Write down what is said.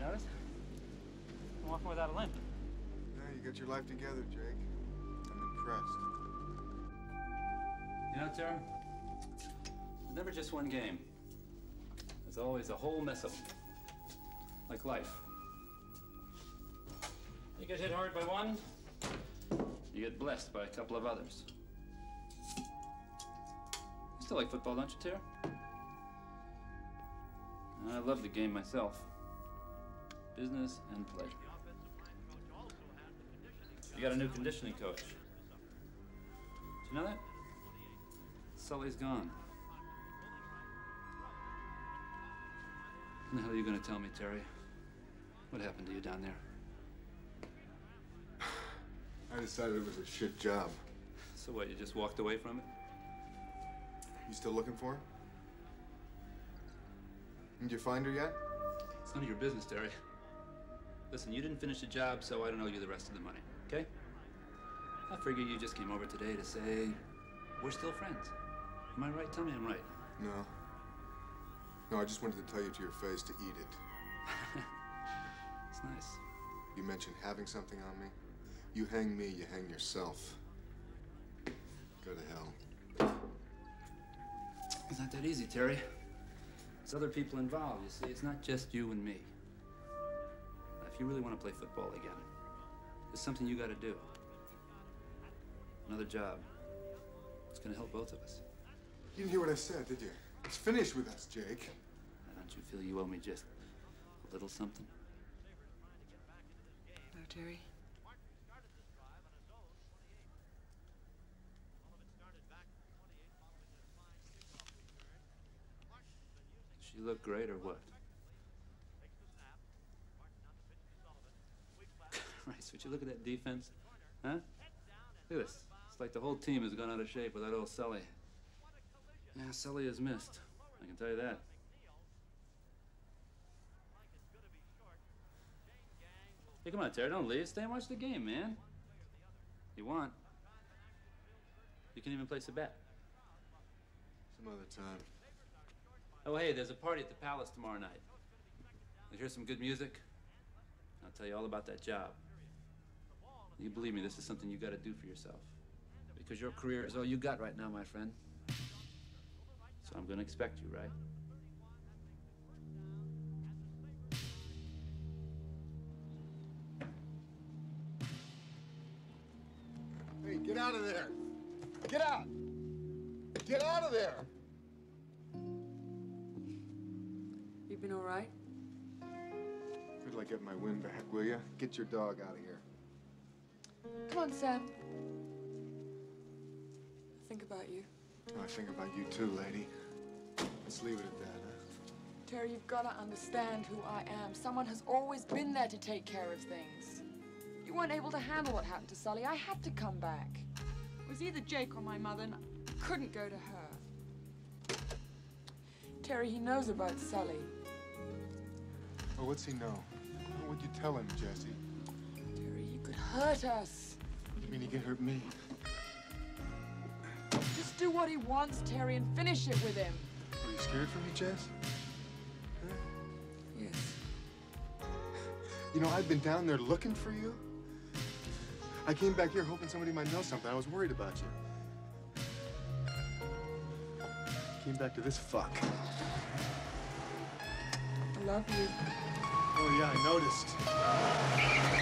Notice? I'm walking without a limp. Yeah, you got your life together, Jake. I'm impressed. You know, Terry, there's never just one game. There's always a whole mess of them. Like life. You get hit hard by one, you get blessed by a couple of others. You still like football, don't you, Terry? I love the game myself. Business and pleasure. You got a new conditioning coach. Did you know that? Sully's gone. What the hell are you gonna tell me, Terry? What happened to you down there? I decided it was a shit job. So what, you just walked away from it? You still looking for her? Did you find her yet? It's none of your business, Terry. Listen, you didn't finish the job, so I don't owe you the rest of the money, okay? I figure you just came over today to say, we're still friends. Am I right? Tell me I'm right. No. No, I just wanted to tell you to your face to eat it. It's nice. You mentioned having something on me. You hang me, you hang yourself. Go to hell. It's not that easy, Terry. There's other people involved, you see. It's not just you and me. If you really want to play football again, there's something you got to do. Another job. It's going to help both of us. You didn't hear what I said, did you? It's finished with us, Jake. Don't you feel you owe me just a little something? No, Terry. She look great or what? Christ, would you look at that defense? Huh? Look at this. It's like the whole team has gone out of shape without old Sully. Yeah, Sully is missed. I can tell you that. Hey, come on, Terry, don't leave. Stay and watch the game, man. You want? You can even place a bet. Some other time. Oh, hey, there's a party at the Palace tomorrow night. You hear some good music? I'll tell you all about that job. You believe me, this is something you got to do for yourself. Because your career is all you got right now, my friend. So I'm going to expect you, right? Hey, get out of there! Get out! Get out of there! You been all right? Wait till I get my wind back, will ya? Get your dog out of here. Come on, Sam. Think about you. Oh, I think about you too, lady. Let's leave it at that, huh? Terry, you've got to understand who I am. Someone has always been there to take care of things. You weren't able to handle what happened to Sully. I had to come back. It was either Jake or my mother, and I couldn't go to her. Terry, he knows about Sully. Oh, what's he know? What would you tell him, Jesse? Terry, he could hurt us. You mean he can hurt me? Just do what he wants, Terry, and finish it with him. Are you scared for me, Jess? Huh? Yes. You know, I've been down there looking for you. I came back here hoping somebody might know something. I was worried about you. Came back to this fuck. I love you. Oh, yeah, I noticed.